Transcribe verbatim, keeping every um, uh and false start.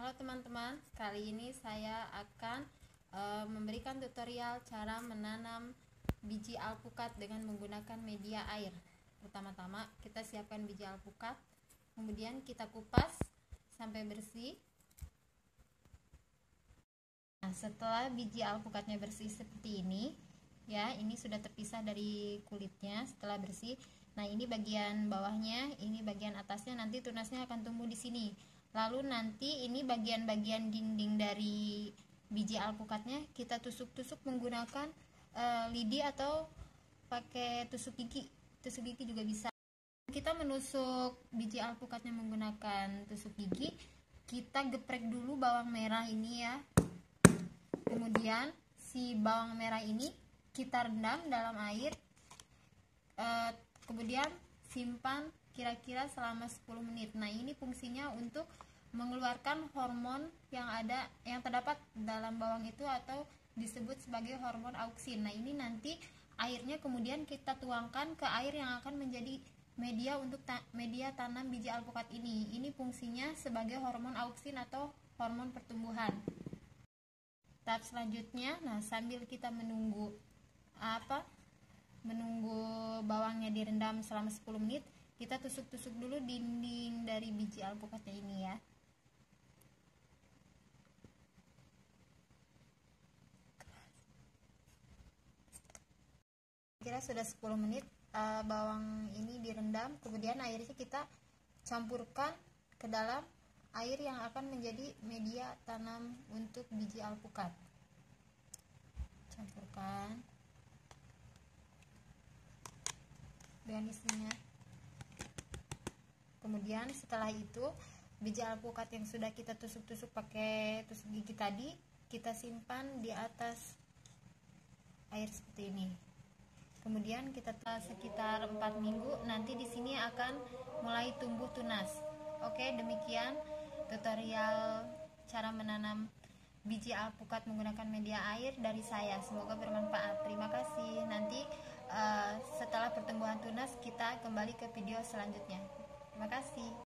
Halo teman-teman, kali ini saya akan e, memberikan tutorial cara menanam biji alpukat dengan menggunakan media air. Pertama-tama kita siapkan biji alpukat, kemudian kita kupas sampai bersih. Nah, setelah biji alpukatnya bersih seperti ini, ya, ini sudah terpisah dari kulitnya setelah bersih. Nah, ini bagian bawahnya, ini bagian atasnya, nanti tunasnya akan tumbuh di sini. Lalu nanti ini bagian-bagian dinding dari biji alpukatnya kita tusuk-tusuk menggunakan e, lidi atau pakai tusuk gigi. Tusuk gigi juga bisa. Kita menusuk biji alpukatnya menggunakan tusuk gigi. Kita geprek dulu bawang merah ini ya. Kemudian si bawang merah ini kita rendam dalam air. E, kemudian simpan kira-kira selama sepuluh menit. Nah, ini fungsinya untuk mengeluarkan hormon yang ada yang terdapat dalam bawang itu atau disebut sebagai hormon auksin. Nah, ini nanti airnya kemudian kita tuangkan ke air yang akan menjadi media untuk ta media tanam biji alpukat ini. Ini fungsinya sebagai hormon auksin atau hormon pertumbuhan. Tahap selanjutnya, nah sambil kita menunggu apa? menunggu bawangnya direndam selama sepuluh menit, kita tusuk-tusuk dulu dinding dari biji alpukatnya ini ya. Kira sudah sepuluh menit uh, bawang ini direndam, kemudian airnya kita campurkan ke dalam air yang akan menjadi media tanam untuk biji alpukat. Campurkan dengan isinya. Kemudian setelah itu biji alpukat yang sudah kita tusuk-tusuk pakai tusuk gigi tadi kita simpan di atas air seperti ini. Kemudian kita sekitar empat minggu, nanti di sini akan mulai tumbuh tunas. Oke, demikian tutorial cara menanam biji alpukat menggunakan media air dari saya. Semoga bermanfaat. Terima kasih. Nanti uh, setelah pertumbuhan tunas kita kembali ke video selanjutnya. Terima kasih.